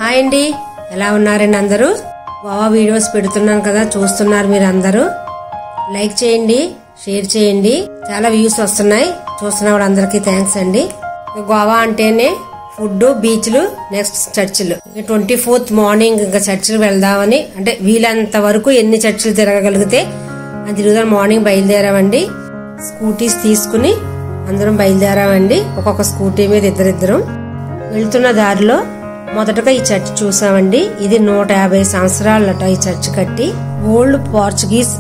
Hi అండి, ఎలా ఉన్నారండి అందరూ? గోవా వీడియోస్ పెడుతున్నాను కదా, చూస్తున్నారు మీరు అందరూ. లైక్ చేయండి, షేర్ చేయండి. చాలా వ్యూస్ వస్తున్నాయి. చూస్తున్న వాళ్ళందరికీ థ్యాంక్స్ అండి. గోవా అంటేనే ఫుడ్, బీచ్లు, నెక్స్ట్ చర్చిలు. 24th మార్నింగ్ ఇంకా చర్చిలు వెళ్దామని, అంటే వీలంత వరకు ఎన్ని చర్చిలు తిరగగలిగితే అని తిరుగుదాం. మార్నింగ్ బయలుదేరామండి. స్కూటీస్ తీసుకుని అందరం బయలుదేరామండి. ఒక్కొక్క స్కూటీ మీద ఇద్దరిద్దరం వెళ్తున్న దారిలో మొదటగా ఈ చర్చ్ చూసామండి. ఇది 150 సంవత్సరాలట ఈ చర్చ్ కట్టి. ఓల్డ్ పోర్చుగీస్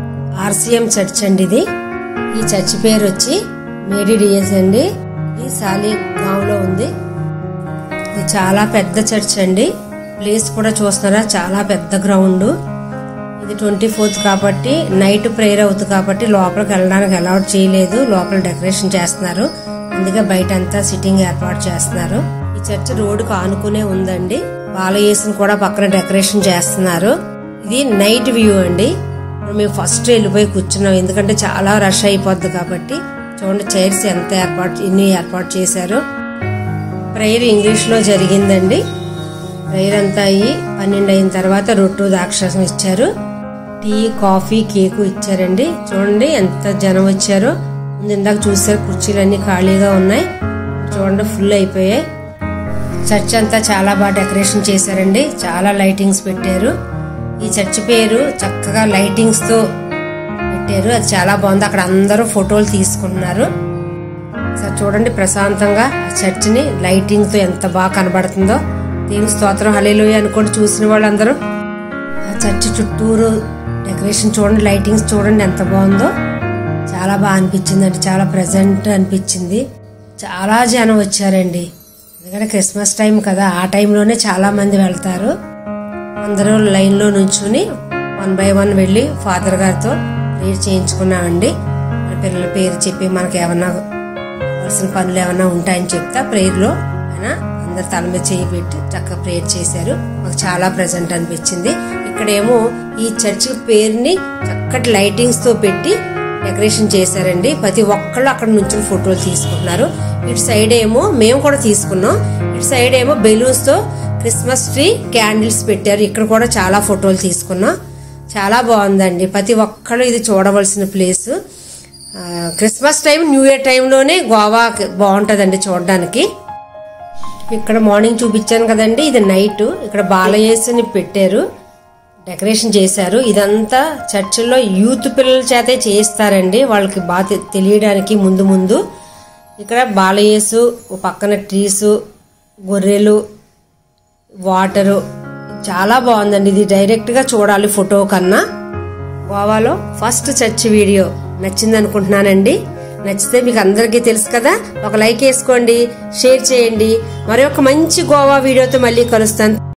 RCM చర్చ్ అండి ఇది. ఈ చర్చ్ పేరు వచ్చి మేరీ డియస్ అండి. ఇది సాలిగావ్ లో ఉంది. ఇది చాలా పెద్ద చర్చ్ అండి. ప్లేస్ కూడా చూస్తున్నారా, చాలా పెద్ద గ్రౌండ్. ఇది 24th కాబట్టి నైట్ ప్రేయర్ అవుతుంది కాబట్టి లోపలికి వెళ్ళడానికి అలౌట్ చేయలేదు. లోపల డెకరేషన్ చేస్తున్నారు, అందుకే బయట అంతా సిట్టింగ్ ఏర్పాటు చేస్తున్నారు. ఈ చర్చ్ రోడ్డుకు ఆనుకునే ఉందండి. బాలయేసుని కూడా పక్కన డెకరేషన్ చేస్తున్నారు. ఇది నైట్ వ్యూ అండి. మేము ఫస్ట్ వెళ్ళిపోయి కూర్చున్నాం, ఎందుకంటే చాలా రష్ అయిపోద్ది కాబట్టి. చూడండి చైర్స్ ఎంత ఎన్ని ఏర్పాటు చేశారు. ప్రేయర్ ఇంగ్లీష్ లో జరిగిందండి. ప్రేయర్ అంతా అయ్యి 12 అయిన తర్వాత రొట్టు ద్రాక్షరసం ఇచ్చారు. టీ, కాఫీ, కేకు ఇచ్చారండి. చూడండి ఎంత జనం వచ్చారో. ముందు ఇందాక చూసారు కుర్చీలన్నీ ఖాళీగా ఉన్నాయి. చూడండి ఫుల్ అయిపోయాయి. చర్చ్ అంతా చాలా బాగా డెకరేషన్ చేశారండి. చాలా లైటింగ్స్ పెట్టారు. ఈ చర్చ్ పేరు చక్కగా లైటింగ్స్ తో పెట్టారు. అది చాలా బాగుంది. అక్కడ అందరూ ఫోటోలు తీసుకుంటున్నారు. సార్ చూడండి ప్రశాంతంగా ఆ చర్చ్ ని లైటింగ్ తో ఎంత బాగా కనబడుతుందో. దేవుని స్తోత్రం, హల్లెలూయా అనుకోండి చూసిన వాళ్ళందరూ. ఆ చర్చ్ చుట్టూరు డెకరేషన్ చూడండి, లైటింగ్స్ చూడండి ఎంత బాగుందో. చాలా బాగా అనిపించింది అండి. చాలా ప్రెజెంట్ అనిపించింది. చాలా జనం వచ్చారండి. ఎందుకంటే క్రిస్మస్ టైం కదా, ఆ టైంలోనే చాలా మంది వెళ్తారు. అందరూ లైన్ లో నుంచుని 1 by 1 వెళ్లి ఫాదర్ గారితో ప్రేయర్ చేయించుకున్నామండి. మన పిల్లల పేరు చెప్పి మనకి ఏమన్నా కావాల్సిన పనులు ఏమన్నా ఉంటాయని చెప్తా ప్రేయర్ లో ఆయన అందరు తల మీద చేయి పెట్టి చక్కగా ప్రేయర్ చేశారు. మాకు చాలా ప్రెజెంట్ అనిపించింది. ఇక్కడేమో ఈ చర్చ్ పేరుని చక్కటి లైటింగ్స్ తో పెట్టి డెకరేషన్ చేశారండి. ప్రతి ఒక్కళ్ళు అక్కడ నుంచి ఫోటోలు తీసుకుంటున్నారు. ఇటు సైడ్ ఏమో మేము కూడా తీసుకున్నాం. ఇటు సైడ్ ఏమో బెలూన్స్ తో క్రిస్మస్ ట్రీ, క్యాండిల్స్ పెట్టారు. ఇక్కడ కూడా చాలా ఫోటోలు తీసుకున్నాం. చాలా బాగుందండి. ప్రతి ఒక్కళ్ళు ఇది చూడవలసిన place. Christmas time, new year టైంలోనే గోవా బాగుంటదండి చూడడానికి. ఇక్కడ మార్నింగ్ చూపించాను కదండి, ఇది నైట్. ఇక్కడ బాలయేసుని పెట్టారు, డెకరేషన్ చేశారు. ఇదంతా చర్చిల్లో యూత్ పిల్లల చేతే చేయిస్తారండి, వాళ్ళకి బాగా తెలియడానికి ముందు ముందు. ఇక్కడ బాలయేసు, పక్కన ట్రీస్, గొర్రెలు, వాటరు చాలా బాగుందండి. ఇది డైరెక్ట్ గా చూడాలి ఫోటో కన్నా. గోవాలో ఫస్ట్ చర్చ్ వీడియో నచ్చింది అనుకుంటున్నానండి. నచ్చితే మీకు అందరికీ తెలుసు కదా, ఒక లైక్ వేసుకోండి, షేర్ చేయండి. మరి ఒక మంచి గోవా వీడియోతో మళ్ళీ కలుస్తాను.